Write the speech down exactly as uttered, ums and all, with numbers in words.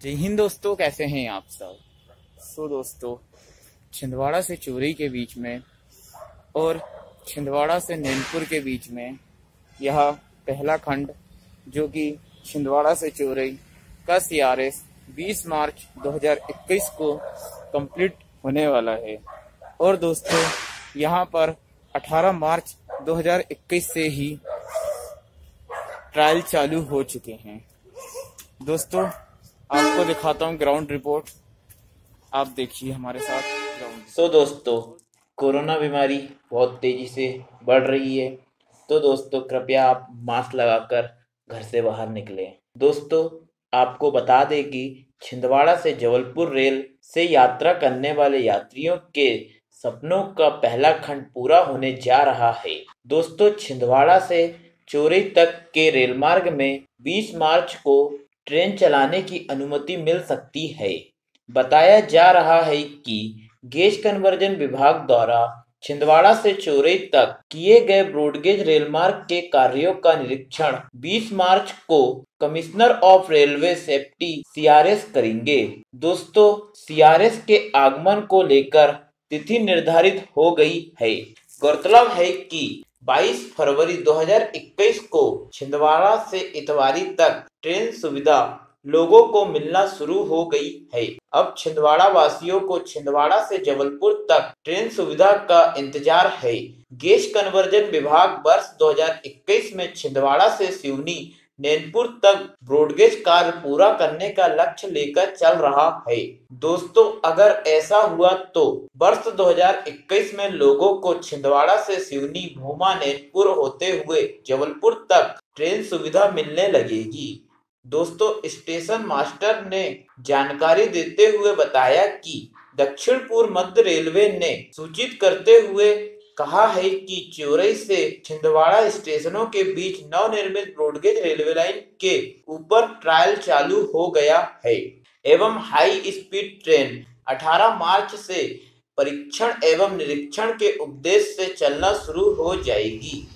जय हिंद दोस्तों, कैसे हैं आप सब। सो दोस्तों, छिंदवाड़ा से चोरई के बीच में और छिंदवाड़ा से नैनपुर के बीच में यह पहला खंड जो कि छिंदवाड़ा से चोरई का सीआरएस बीस मार्च दो हज़ार इक्कीस को कंप्लीट होने वाला है। और दोस्तों, यहाँ पर अठारह मार्च दो हज़ार इक्कीस से ही ट्रायल चालू हो चुके हैं। दोस्तों, आपको दिखाता हूँ ग्राउंड रिपोर्ट, आप देखिए हमारे साथ ग्राउंड। सो दोस्तों, कोरोना बीमारी बहुत तेजी से बढ़ रही है, तो दोस्तों कृपया आप मास्क लगाकर घर से बाहर निकलें। दोस्तों, आपको बता दें कि छिंदवाड़ा से जबलपुर रेल से यात्रा करने वाले यात्रियों के सपनों का पहला खंड पूरा होने जा रहा है। दोस्तों, छिंदवाड़ा से चोरई तक के रेल मार्ग में बीस मार्च को ट्रेन चलाने की अनुमति मिल सकती है। बताया जा रहा है कि गेज कन्वर्जन विभाग द्वारा छिंदवाड़ा से चोरई तक किए गए ब्रॉडगेज रेल मार्ग के कार्यों का निरीक्षण बीस मार्च को commissioner of railway safety CRS करेंगे। दोस्तों, सीआरएस के आगमन को लेकर तिथि निर्धारित हो गई है। गौरतलब है कि बाईस फरवरी दो हज़ार इक्कीस को छिंदवाड़ा से इतवारी तक ट्रेन सुविधा लोगों को मिलना शुरू हो गई है। अब छिंदवाड़ा वासियों को छिंदवाड़ा से जबलपुर तक ट्रेन सुविधा का इंतजार है। गेज कन्वर्जन विभाग वर्ष दो हज़ार इक्कीस में छिंदवाड़ा से सिवनी नैनपुर तक ब्रॉडगेज कार्य पूरा करने का लक्ष्य लेकर चल रहा है। दोस्तों, अगर ऐसा हुआ तो वर्ष दो हज़ार इक्कीस में लोगों को छिंदवाड़ा से सिवनी भूमा नैनपुर होते हुए जबलपुर तक ट्रेन सुविधा मिलने लगेगी। दोस्तों, स्टेशन मास्टर ने जानकारी देते हुए बताया कि दक्षिण पूर्व मध्य रेलवे ने सूचित करते हुए कहा है कि चोरई से छिंदवाड़ा स्टेशनों के बीच नवनिर्मित ब्रॉडगेज रेलवे लाइन के ऊपर ट्रायल चालू हो गया है एवं हाई स्पीड ट्रेन अठारह मार्च से परीक्षण एवं निरीक्षण के उद्देश्य से चलना शुरू हो जाएगी।